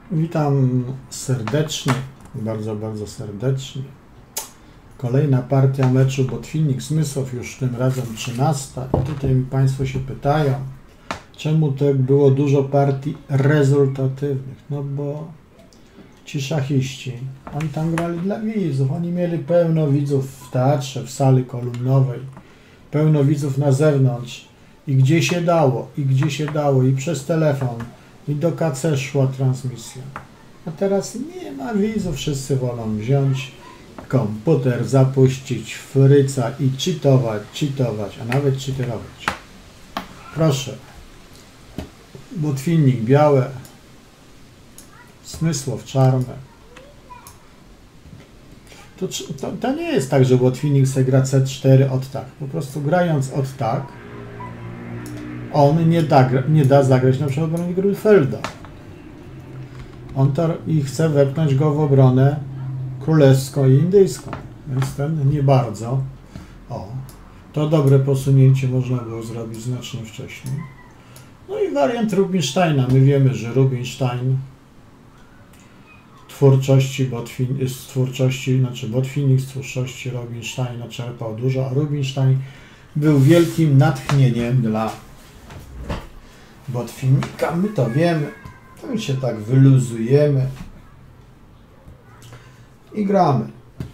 Witam serdecznie, bardzo serdecznie. Kolejna partia meczu Botwinnik-Zmysłów, już tym razem 13. I tutaj mi Państwo się pytają, czemu tak było dużo partii rezultatywnych? No bo ci szachiści, oni tam grali dla widzów, oni mieli pełno widzów w teatrze, w sali kolumnowej, pełno widzów na zewnątrz i gdzie się dało, i przez telefon, i do KC szła transmisja. A teraz nie ma widzów, wszyscy wolą wziąć komputer, zapuścić fryca i cheatować, a nawet cheaterować. Proszę. Botwinnik białe, Zmysłów czarne. To nie jest tak, że Botwinnik se gra C4 od tak. Po prostu grając od tak, on nie da zagrać na przykład obronie Grunfelda. On to i chce wepchnąć go w obronę królewską i indyjską. Więc ten nie bardzo. To dobre posunięcie można było zrobić znacznie wcześniej. No i wariant Rubinsteina. My wiemy, że Rubinstein Botwinnik z twórczości Rubinsteina czerpał dużo, a Rubinstein był wielkim natchnieniem dla Botwinnika. My to wiemy, to my się tak wyluzujemy i gramy.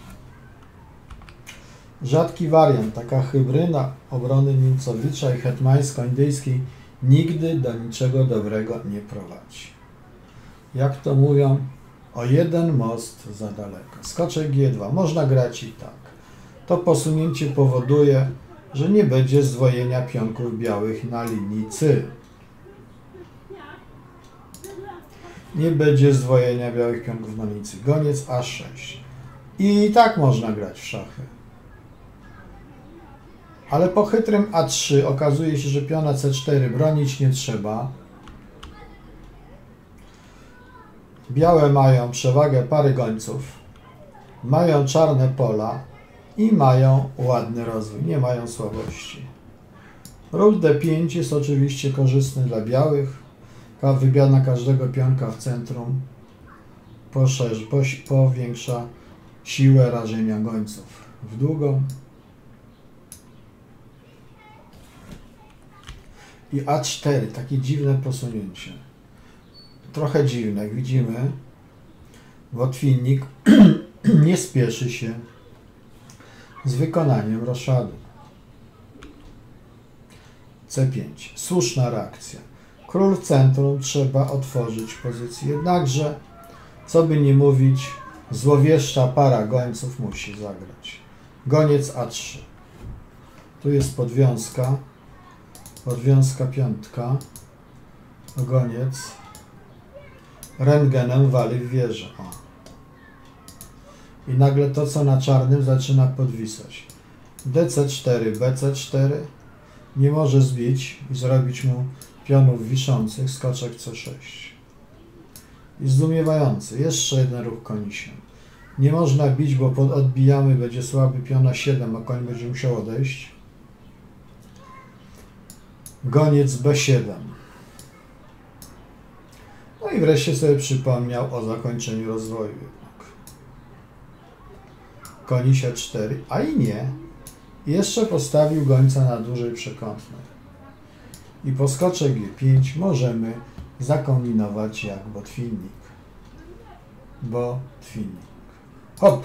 Rzadki wariant, taka hybryda obrony Niemcowicza i hetmańsko-indyjskiej nigdy do niczego dobrego nie prowadzi. Jak to mówią, o jeden most za daleko. Skoczek G2, można grać i tak. To posunięcie powoduje, że nie będzie zdwojenia pionków białych na linii C. Nie będzie zdwojenia białych pionków na linii C. Goniec A6. I tak można grać w szachy. Ale po chytrym A3 okazuje się, że piona C4 bronić nie trzeba. Białe mają przewagę pary gońców, mają czarne pola i mają ładny rozwój, nie mają słabości. Ruch D5 jest oczywiście korzystny dla białych. Wymiana każdego pionka w centrum powiększa siłę rażenia gońców w długą. I A4, takie dziwne posunięcie. Trochę dziwne, jak widzimy, Botwinnik nie spieszy się z wykonaniem roszady. C5. Słuszna reakcja. Król w centrum, trzeba otworzyć pozycję. Jednakże, co by nie mówić, złowieszcza para gońców musi zagrać. Goniec A3. Tu jest podwiązka piątka, goniec. Rentgenem wali w wieżę. I nagle to, co na czarnym, zaczyna podwisać. DC4, BC4 nie może zbić i zrobić mu pionów wiszących, skoczek C6. I zdumiewający, jeszcze jeden ruch konisiem. Nie można bić, bo odbijamy, będzie słaby pion A7, a koń będzie musiał odejść. Goniec B7. No i wreszcie sobie przypomniał o zakończeniu rozwoju. Konisia 4, a i nie. Jeszcze postawił gońca na dłużej przekątnej. I po skoczek G5 możemy zakombinować jak Botwinnik. Botwinnik. Hop!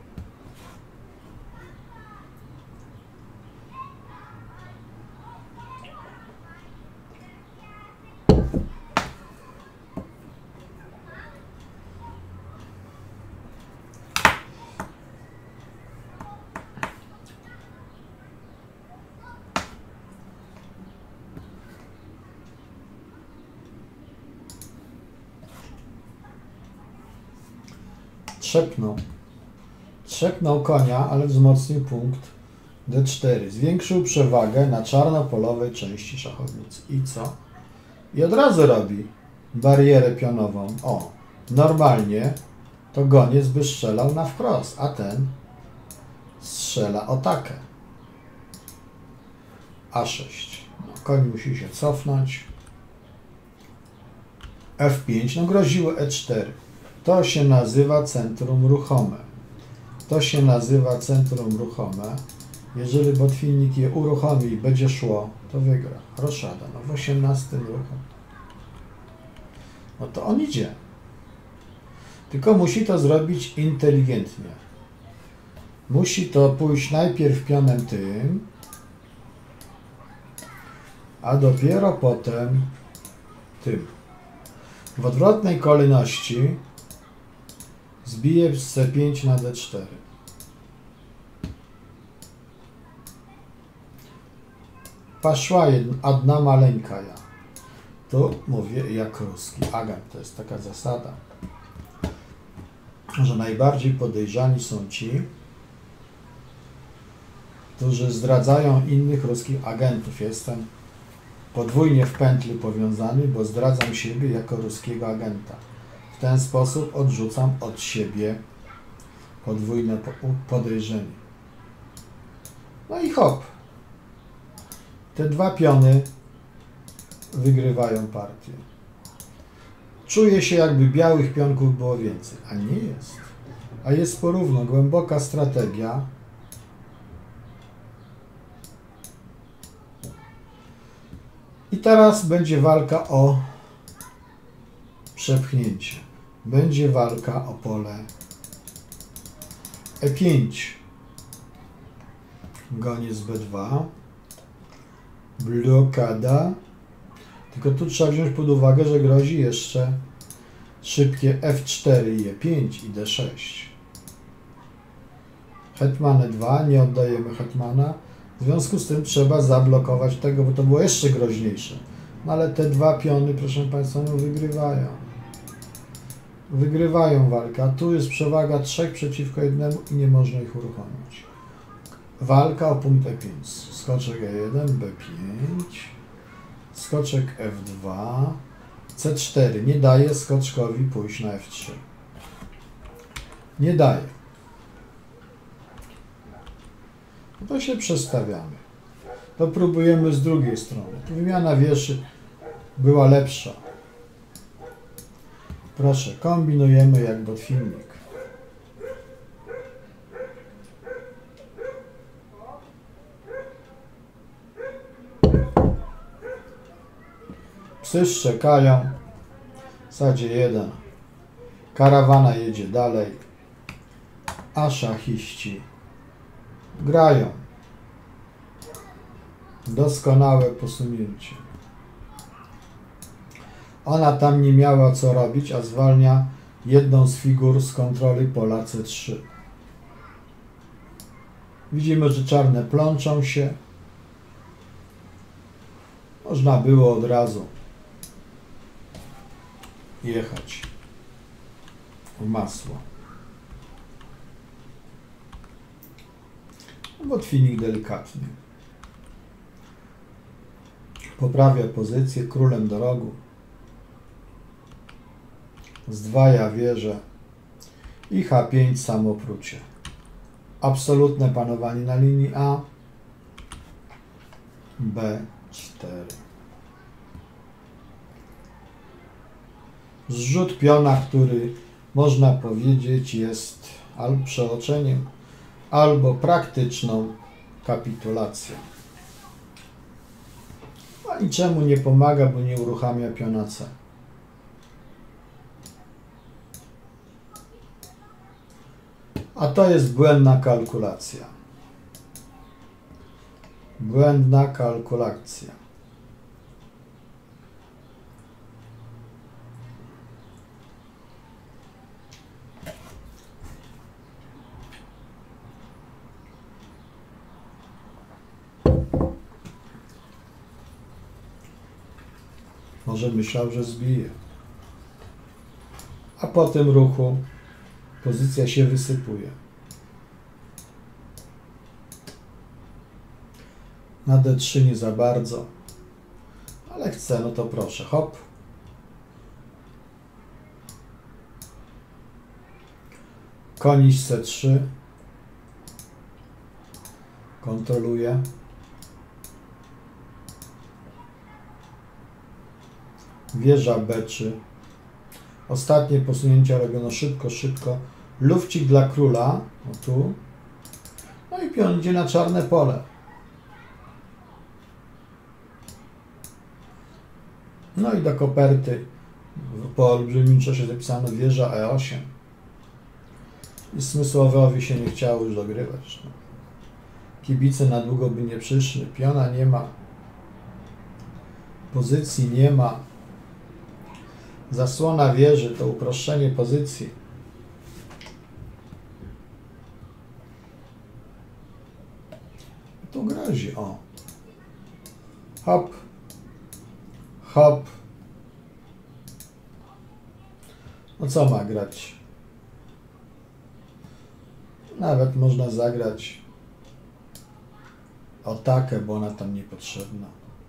Trzepnął konia, ale wzmocnił punkt D4. Zwiększył przewagę na czarnopolowej części szachownicy. I co? I od razu robi barierę pionową. Normalnie to goniec by strzelał na wprost, a ten strzela o takę. A6. Koń musi się cofnąć. F5, no groziło E4. To się nazywa centrum ruchome. To się nazywa centrum ruchome. Jeżeli botwinnik je uruchomi i będzie szło, to wygra. Roszada, no w 18 ruchu. No to on idzie. Tylko musi to zrobić inteligentnie. Musi to pójść najpierw pionem tym, a dopiero potem tym. W odwrotnej kolejności zbije z C5 na D4. Poszła jedna maleńka ja. Tu mówię jak ruski agent. To jest taka zasada, że najbardziej podejrzani są ci, którzy zdradzają innych ruskich agentów. Jestem podwójnie w pętli powiązany, bo zdradzam siebie jako ruskiego agenta. W ten sposób odrzucam od siebie podwójne podejrzenie. No i hop. Te dwa piony wygrywają partię. Czuję się, jakby białych pionków było więcej, a nie jest. A jest porówno, głęboka strategia. I teraz będzie walka o przepchnięcie. Będzie walka o pole E5. Goniec B2. Blokada. Tylko tu trzeba wziąć pod uwagę, że grozi jeszcze szybkie F4 i E5 i D6. Hetman E2, nie oddajemy hetmana. W związku z tym trzeba zablokować tego, bo to było jeszcze groźniejsze. No ale te dwa piony, proszę Państwa, no wygrywają. Wygrywają walkę. A tu jest przewaga 3 przeciwko 1 i nie można ich uruchomić. Walka o punkt E5. Skoczek E1, B5. Skoczek F2. C4. Nie daje skoczkowi pójść na F3. Nie daje. To się przestawiamy. To próbujemy z drugiej strony. Wymiana wieży była lepsza. Proszę, kombinujemy jak botwinnik. Psy szczekają. W sadzie 1. Karawana jedzie dalej. A szachiści grają. Doskonałe posunięcie. Ona tam nie miała co robić, a zwalnia jedną z figur z kontroli pola C3. Widzimy, że czarne plączą się. Można było od razu jechać w masło. Botwinnik delikatnie poprawia pozycję królem do rogu. Zdwaja wieżę i H5 samoprucie. Absolutne panowanie na linii A. B4. Zrzut piona, który można powiedzieć jest albo przeoczeniem, albo praktyczną kapitulacją. A niczemu nie pomaga, bo nie uruchamia piona C. A to jest błędna kalkulacja. Błędna kalkulacja. Może myślał, że zbije. A po tym ruchu pozycja się wysypuje. Na D3 nie za bardzo, ale chce, no to proszę, hop. Koniś C3. Kontroluje. Wieża B3. Ostatnie posunięcia robiono szybko, szybko. Lufcik dla króla, o tu. No i pion idzie na czarne pole. No i do koperty po olbrzymim czasie zapisano wieża E8. I Smysłowowi się nie chciało już dogrywać. Kibice na długo by nie przyszli. Piona nie ma. Pozycji nie ma. Zasłona wieży to uproszczenie pozycji. Tu grozi, o. Hop. Hop. No co ma grać? Nawet można zagrać atakę, bo ona tam niepotrzebna.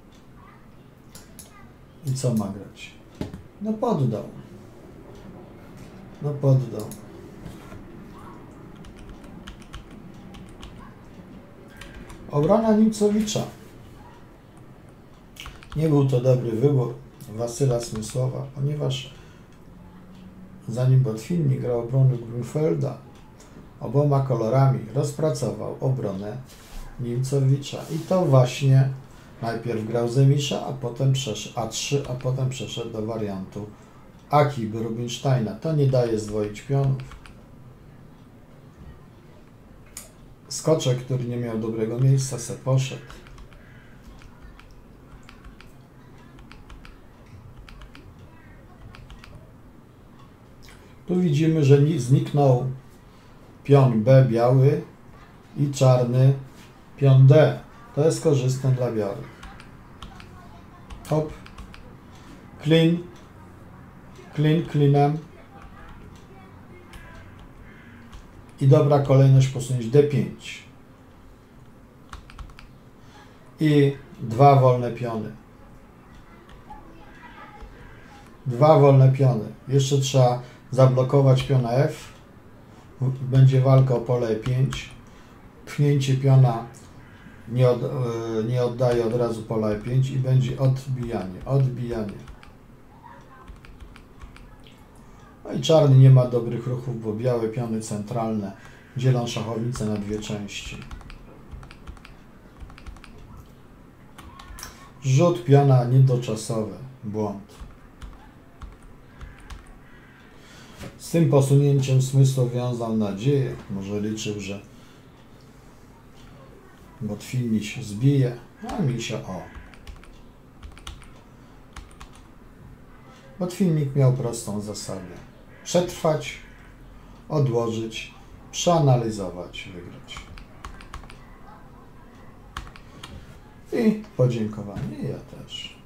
I co ma grać? No poddał. No poddał. Obrona Nimcowicza. Nie był to dobry wybór Wasyla Smysłowa, ponieważ zanim Botwinnik grał obronę Grunfelda, oboma kolorami rozpracował obronę Nimcowicza. I to właśnie najpierw grał Zemisza, a potem przeszedł A3, a potem przeszedł do wariantu Akiby Rubinsteina. To nie daje zdwoić pionów. Skoczek, który nie miał dobrego miejsca, se poszedł. Tu widzimy, że zniknął pion B biały i czarny pion D. To jest korzystne dla białych. Hop. Klin. Klin, klinem. I dobra kolejność posunąć D5. I dwa wolne piony. Dwa wolne piony. Jeszcze trzeba zablokować piona F. Będzie walka o pole E5. Pchnięcie piona nie oddaje od razu pola E5 i będzie odbijanie. Odbijanie. No i czarny nie ma dobrych ruchów, bo białe piony centralne dzielą szachownicę na dwie części. Rzut piona niedoczasowy. Błąd. Z tym posunięciem Smysłow wiązał nadzieję. Może liczył, że Botwinnik się zbije, a Misia o. Botwinnik miał prostą zasadę. Przetrwać, odłożyć, przeanalizować, wygrać. I podziękowanie, ja też.